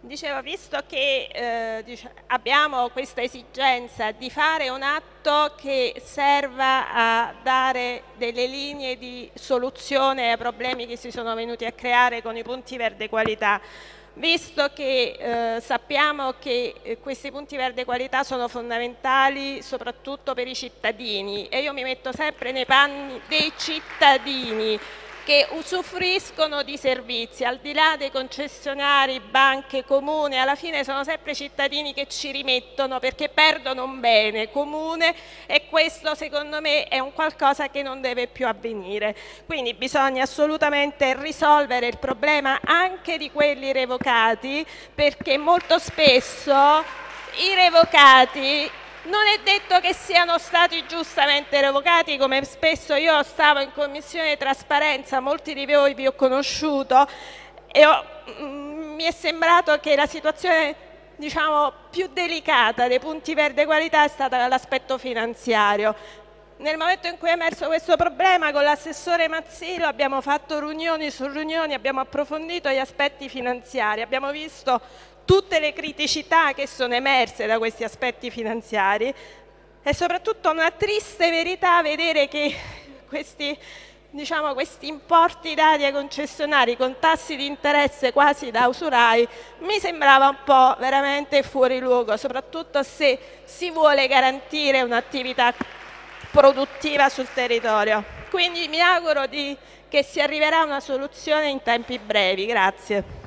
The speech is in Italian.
Dicevo, visto che abbiamo questa esigenza di fare un atto che serva a dare delle linee di soluzione ai problemi che si sono venuti a creare con i punti verde qualità, visto che sappiamo che questi punti verde qualità sono fondamentali soprattutto per i cittadini, e io mi metto sempre nei panni dei cittadini che usufruiscono di servizi, al di là dei concessionari, banche, comune, alla fine sono sempre cittadini che ci rimettono perché perdono un bene comune, e questo secondo me è un qualcosa che non deve più avvenire. Quindi bisogna assolutamente risolvere il problema anche di quelli revocati, perché molto spesso i revocati non è detto che siano stati giustamente revocati, come spesso io stavo in commissione trasparenza, molti di voi vi ho conosciuto e mi è sembrato che la situazione più delicata dei punti verde qualità è stata l'aspetto finanziario. Nel momento in cui è emerso questo problema, con l'assessore Mazzillo abbiamo fatto riunioni su riunioni, abbiamo approfondito gli aspetti finanziari, abbiamo visto tutte le criticità che sono emerse da questi aspetti finanziari, e soprattutto una triste verità vedere che questi importi dati ai concessionari con tassi di interesse quasi da usurai mi sembrava un po' veramente fuori luogo, soprattutto se si vuole garantire un'attività produttiva sul territorio. Quindi mi auguro che si arriverà a una soluzione in tempi brevi. Grazie.